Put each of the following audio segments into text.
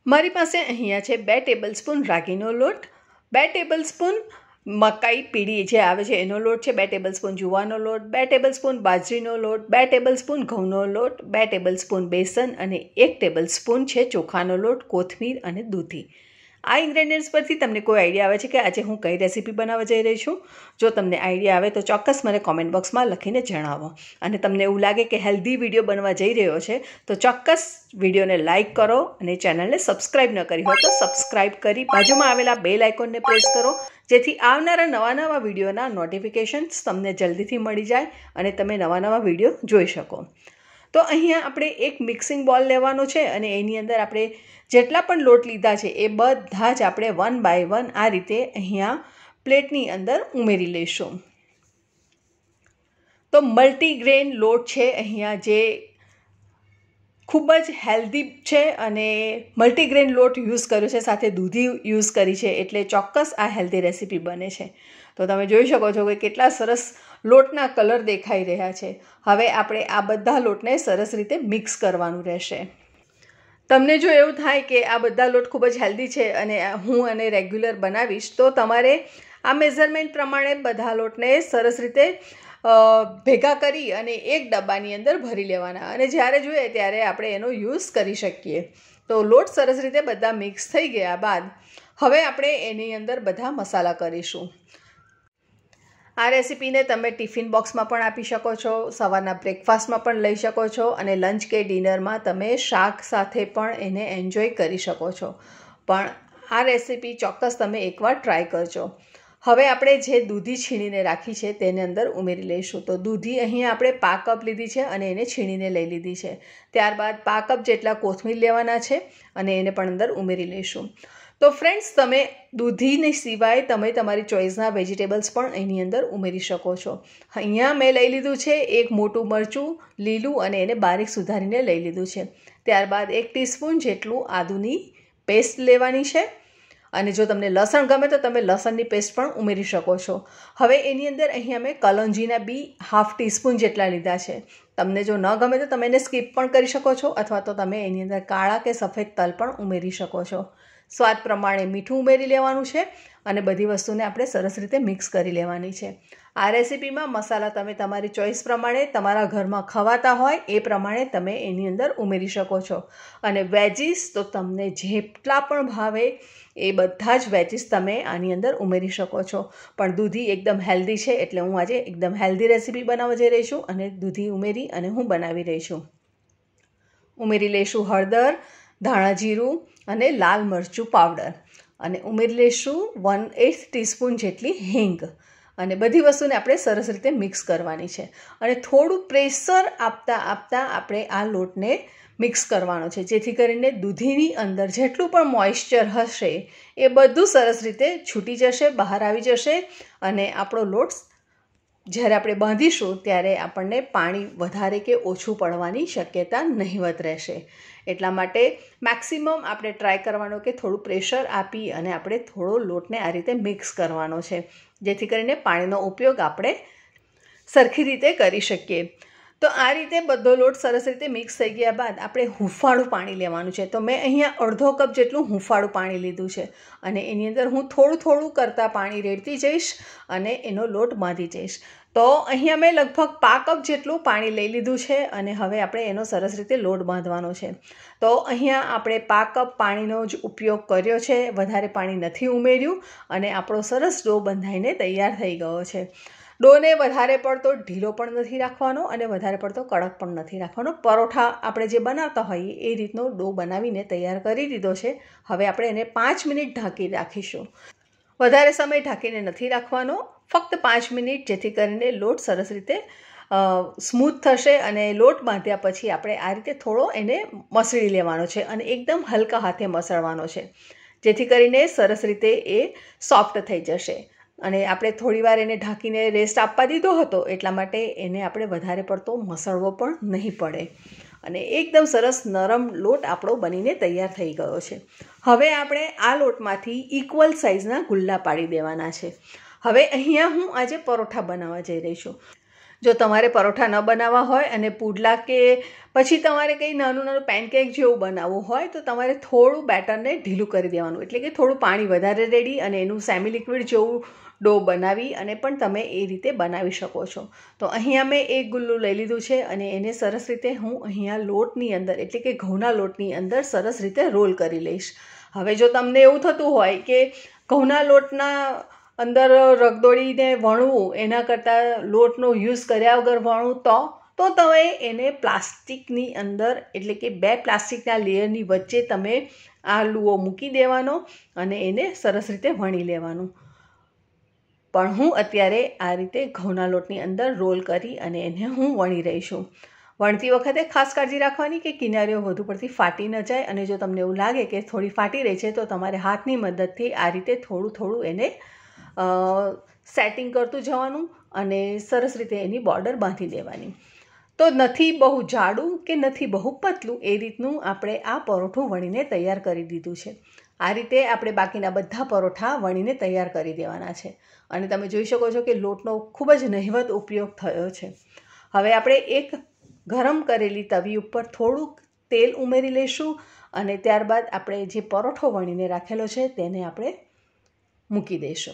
મારી પાસે અહીંયા છે 2 ટેબલસ્પૂન રાગીનો લોટ, 2 ટેબલસ્પૂન મકાઈ પીળી જે આવે છે એનો લોટ છે, 2 ટેબલસ્પૂન જુવારનો લોટ, 2 ટેબલસ્પૂન બાજરીનો લોટ, 2 ટેબલસ્પૂન ઘઉંનો લોટ, 2 ટેબલસ્પૂન બેસન અને 1 ટેબલસ્પૂન છે ચોખાનો લોટ, કોથમીર અને દૂધી. આ ઇન્ગ્રેડિયન્ટ્સ પરથી તમને કોઈ આઈડિયા આવે છે કે આજે હું કઈ રેસીપી બનાવવા જઈ રહી છું? જો તમને આઈડિયા આવે તો ચોક્કસ મને કોમેન્ટ બોક્સમાં લખીને જણાવો. અને તમને એવું લાગે કે હેલ્ધી વિડીયો બનવા જઈ રહ્યો છે તો ચોક્કસ વિડીયોને લાઇક કરો અને ચેનલને સબસ્ક્રાઈબ ન કરી હોય તો સબસ્ક્રાઈબ કરી બાજુમાં આવેલા બેલ આઇકોનને પ્રેસ કરો, જેથી આવનારા નવા વિડીયોના નોટિફિકેશન્સ તમને જલ્દીથી મળી જાય અને તમે નવા વિડીયો જોઈ શકો. તો અહીંયા આપણે એક મિક્સિંગ બોલ લેવાનો છે અને એની અંદર આપણે જેટલા પણ લોટ લીધા છે એ બધા જ આપણે 1 બાય 1 આ રીતે અહીંયા પ્લેટની અંદર ઉમેરી લઈશું. તો મલ્ટીગ્રેન લોટ છે અહીંયા, જે ખૂબ જ હેલ્ધી છે અને મલ્ટીગ્રેન લોટ યુઝ કર્યો છે, સાથે દૂધી યુઝ કરી છે, એટલે ચોક્કસ આ હેલ્ધી રેસીપી બને છે. તો તમે જોઈ શકો છો કે કેટલા સરસ લોટના કલર દેખાઈ રહ્યા છે. હવે આપણે આ બધા લોટને સરસ રીતે મિક્સ કરવાનું રહેશે. તમને જો એવું થાય કે આ બધા લોટ ખૂબ જ હેલ્ધી છે અને હું રેગ્યુલર બનાવીશ તો તમારે આ મેઝરમેન્ટ પ્રમાણે બધા લોટને સરસ રીતે ભેગા કરી અને એક ડબ્બાની અંદર ભરી લેવાના અને જ્યારે જોઈએ ત્યારે આપણે એનો યુઝ કરી શકીએ. તો લોટ સરસ રીતે બધા મિક્સ થઈ ગયા બાદ હવે આપણે એની અંદર બધા મસાલા કરીશું. આ રેસીપીને તમે ટિફિન બોક્સમાં પણ આપી શકો છો, સવારના બ્રેકફાસ્ટમાં પણ લઈ શકો છો અને લંચ કે ડિનરમાં તમે શાક સાથે પણ એને એન્જોય કરી શકો છો. પણ આ રેસીપી ચોક્કસ તમે એકવાર ટ્રાય કરજો. હવે આપણે જે દૂધી છીણીને રાખી છે તેને અંદર ઉમેરી લઈશું. તો દૂધી અહીંયા આપણે 5 કપ લીધી છે અને એને છીણીને લઈ લીધી છે. ત્યારબાદ 5 કપ જેટલા કોથમીર લેવાના છે અને એને પણ અંદર ઉમેરી લઈશું. તો ફ્રેન્ડ્સ, તમે દૂધીની સિવાય તમે તમારી ચોઈસના વેજીટેબલ્સ પણ એની અંદર ઉમેરી શકો છો. અહીંયા મેં લઈ લીધું છે એક મોટું મરચું લીલું અને એને બારીક સુધારીને લઈ લીધું છે. ત્યારબાદ 1 ટીસ્પૂન જેટલું આદુની પેસ્ટ લેવાની છે અને જો તમને લસણ ગમે તો તમે લસણની પેસ્ટ પણ ઉમેરી શકો છો. હવે એની અંદર અહીંયા મેં કલોંજીના બી 1/2 ટીસ્પૂન જેટલા લીધા છે. તમને જો ન ગમે તો તમે એને સ્કીપ પણ કરી શકો છો અથવા તો તમે એની અંદર કાળા કે સફેદ તલ પણ ઉમેરી શકો છો. સ્વાદ પ્રમાણે મીઠું ઉમેરી લેવાનું છે અને બધી વસ્તુને આપણે સરસ રીતે મિક્સ કરી લેવાની છે. આ રેસીપીમાં મસાલા તમે તમારી ચોઈસ પ્રમાણે તમારા ઘરમાં ખવાતા હોય એ પ્રમાણે તમે એની અંદર ઉમેરી શકો છો. અને વેજીસ તો તમને જેટલા પણ ભાવે એ બધા જ વેજીસ તમે આની અંદર ઉમેરી શકો છો. પણ દૂધી એકદમ હેલ્ધી છે એટલે હું આજે એકદમ હેલ્ધી રેસીપી બનાવવા જઈ રહી છું અને દૂધી ઉમેરી અને હું બનાવી રહી છું. ઉમેરી લઈશું હળદર, ધાણા જીરું અને લાલ મરચું પાવડર અને ઉમેરી લઈશું 1/8 ટીસ્પૂન જેટલી હિંગ અને બધી વસ્તુને આપણે સરસ રીતે મિક્સ કરવાની છે. અને થોડું પ્રેશર આપતા આપણે આ લોટને મિક્સ કરવાનો છે, જેથી કરીને દૂધીની અંદર જેટલું પણ મોઇશ્ચર હશે એ બધું સરસ રીતે છૂટી જશે, બહાર આવી જશે અને આપણો લોટ જ્યારે આપણે બાંધીશું ત્યારે આપણને પાણી વધારે કે ઓછું પડવાની શક્યતા નહિવત રહેશે. એટલા માટે મેક્સિમમ આપણે ટ્રાય કરવાનો કે થોડું પ્રેશર આપી અને આપણે થોડો લોટને આ રીતે મિક્સ કરવાનો છે, જેથી કરીને પાણીનો ઉપયોગ આપણે સરખી રીતે કરી શકીએ. તો આ રીતે બધો લોટ સરસ રીતે મિક્સ થઈ ગયા બાદ આપણે હુંફાળું પાણી લેવાનું છે. તો મેં અહીંયા અડધો કપ જેટલું હુંફાળું પાણી લીધું છે અને એની અંદર હું થોડું કરતાં પાણી રેડતી જઈશ અને એનો લોટ બાંધી જઈશ. તો અહીંયા મેં લગભગ 5 કપ જેટલું પાણી લઈ લીધું છે અને હવે આપણે એનો સરસ રીતે લોટ બાંધવાનો છે. તો અહીંયા આપણે 5 કપ પાણીનો જ ઉપયોગ કર્યો છે, વધારે પાણી નથી ઉમેર્યું અને આપણો સરસ ડો બંધાઈને તૈયાર થઈ ગયો છે. ડોને વધારે પડતો ઢીલો પણ નથી રાખવાનો અને વધારે પડતો કડક પણ નથી રાખવાનો. પરોઠા આપણે જે બનાવતા હોઈએ એ રીતનો ડો બનાવીને તૈયાર કરી દીધો છે. હવે આપણે એને 5 મિનિટ ઢાંકી રાખીશું. વધારે સમય ઢાંકીને નથી રાખવાનો, ફક્ત 5 મિનિટ, જેથી કરીને લોટ સરસ રીતે સ્મૂથ થશે અને લોટ બાંધ્યા પછી આપણે આ રીતે થોડો એને મસળી લેવાનો છે અને એકદમ હલકા હાથે મસળવાનો છે, જેથી કરીને સરસ રીતે એ સોફ્ટ થઈ જશે. અને આપણે થોડીવાર એને ઢાંકીને રેસ્ટ આપવા દીધો હતો એટલા માટે એને આપણે વધારે પડતો મસળવો પણ નહીં પડે અને એકદમ સરસ નરમ લોટ આપણો બનીને તૈયાર થઈ ગયો છે. હવે આપણે આ લોટમાંથી ઇક્વલ સાઇઝના ગુલ્લા પાડી દેવાના છે. હવે અહીંયા હું આજે પરોઠા બનાવવા જઈ રહી છું. જો તમારે પરોઠા ન બનાવવા હોય અને પુડલા કે પછી તમારે કંઈ નાનું નાનું પેનકેક જેવું બનાવવું હોય તો તમારે થોડું બેટરને ઢીલું કરી દેવાનું, એટલે કે થોડું પાણી વધારે રેડી અને એનું સેમી લિક્વિડ જેવું ડો બનાવી અને પણ તમે એ રીતે બનાવી શકો છો. તો અહીંયા મેં એક ગુલ્લું લઈ લીધું છે અને એને સરસ રીતે હું અહીંયા લોટની અંદર એટલે કે ઘઉંના લોટની અંદર સરસ રીતે રોલ કરી લઈશ. હવે જો તમને એવું થતું હોય કે ઘઉંના લોટના અંદર રગદોળીને વણવું એના કરતાં લોટનો યુઝ કર્યા વગર વણવું તો તમે એને પ્લાસ્ટિકની અંદર એટલે કે 2 પ્લાસ્ટિકના લેયરની વચ્ચે તમે આ લુઓ મૂકી દેવાનો અને એને સરસ રીતે વણી લેવાનું. પણ હું અત્યારે આ રીતે ઘઉંના લોટની અંદર રોલ કરી અને એને હું વણી રહી છું. વણતી વખતે ખાસ કાળજી રાખવાની કે કિનારીઓ વધુ પડતી ફાટી ન જાય, અને જો તમને એવું લાગે કે થોડી ફાટી રહી છે તો તમારે હાથની મદદથી આ રીતે થોડું થોડું એને સેટિંગ કરતું જવાનું અને સરસ રીતે એની બોર્ડર બાંધી દેવાની. તો નથી બહુ જાડું કે નથી બહુ પતલું, એ રીતનું આપણે આ પરોઠું વણીને તૈયાર કરી દીધું છે. આ રીતે આપણે બાકીના બધા પરોઠા વણીને તૈયાર કરી દેવાના છે અને તમે જોઈ શકો છો કે લોટનો ખૂબ જ નહિવત ઉપયોગ થયો છે. હવે આપણે એક ગરમ કરેલી તવી ઉપર થોડુંક તેલ ઉમેરી લઈશું અને ત્યારબાદ આપણે જે પરોઠો વણીને રાખેલો છે તેને આપણે મૂકી દઈશું.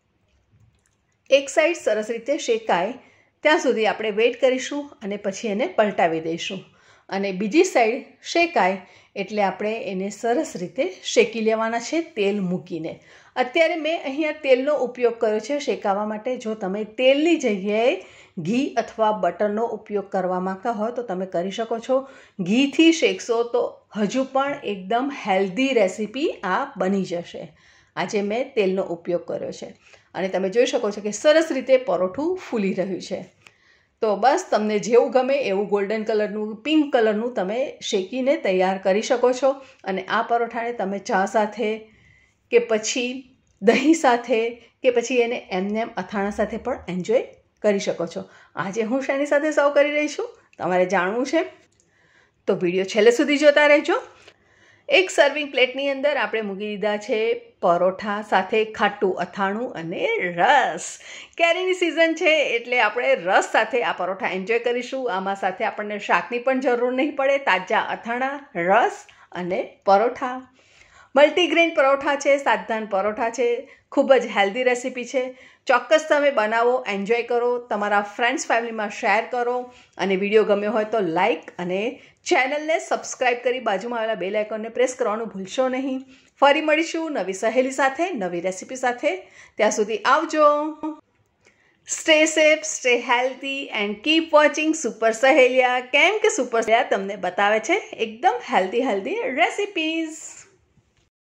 એક સાઈડ સરસ રીતે શેકાય ત્યાં સુધી આપણે વેઇટ કરીશું અને પછી એને પલટાવી દઈશું અને બીજી સાઈડ શેકાય એટલે આપણે એને સરસ રીતે શેકી લેવાના છે તેલ મૂકીને. અત્યારે મેં અહીંયા તેલનો ઉપયોગ કર્યો છે શેકાવા માટે. જો તમે તેલની જગ્યાએ ઘી અથવા બટરનો ઉપયોગ કરવા માંગતા હોય તો તમે કરી શકો છો. ઘીથી શેકશો તો હજુ પણ એકદમ હેલ્ધી રેસીપી આ બની જશે. આજે મેં તેલનો ઉપયોગ કર્યો છે અને તમે જોઈ શકો છો કે સરસ રીતે પરોઠું ફૂલી રહ્યું છે. તો બસ તમને જેવું ગમે એવું ગોલ્ડન કલરનું, પિંક કલરનું તમે શેકીને તૈયાર કરી શકો છો અને આ પરોઠાને તમે ચા સાથે કે પછી દહીં સાથે કે પછી એને એમનેમ અથાણા સાથે પણ એન્જોય કરી શકો છો. આજે હું શાની સાથે સર્વ કરી રહી છું તમારે જાણવું છે તો વિડીયો છેલ્લે સુધી જોતા રહેજો. એક સર્વિંગ પ્લેટની અંદર આપણે મૂકી દીધા છે પરોઠા સાથે ખાટું અથાણું અને રસ. કેરીની સિઝન છે એટલે આપણે રસ સાથે આ પરોઠા એન્જોય કરીશું. આમાં સાથે આપણને શાકની પણ જરૂર નહીં પડે. તાજા અથાણા, રસ અને પરોઠા. મલ્ટીગ્રેન પરોઠા છે, સાધાન પરોઠા છે. ખૂબ જ હેલ્ધી રેસીપી છે. ચોક્કસ તમે બનાવો, એન્જોય કરો, તમારા ફ્રેન્ડ્સ ફેમિલીમાં શેર કરો અને વિડીયો ગમ્યો હોય તો લાઈક અને ચેનલને સબસ્ક્રાઈબ કરી બાજુમાં આવેલા બેલ આઇકોનને પ્રેસ કરવાનું ભૂલશો નહીં. ફરી મળીશું નવી સહેલી સાથે, નવી રેસીપી સાથે. ત્યાં સુધી આવજો. Stay safe, stay healthy and keep watching super Saheliya. કેમ કે સુપર સહેલિયા તમને બતાવે છે એકદમ હેલ્ધી રેસીપીઝ.